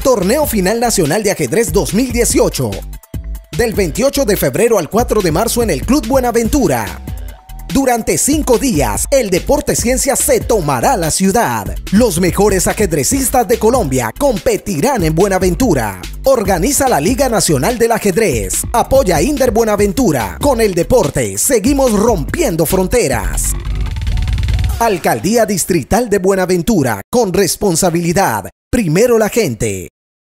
Torneo Final Nacional de Ajedrez 2018. Del 28 de febrero al 4 de marzo en el Club Buenaventura. Durante 5 días, el Deporte Ciencia se tomará la ciudad. Los mejores ajedrecistas de Colombia competirán en Buenaventura. Organiza la Liga Nacional del Ajedrez. Apoya Inder Buenaventura. Con el deporte, seguimos rompiendo fronteras. Alcaldía Distrital de Buenaventura. Con responsabilidad. Primero la gente.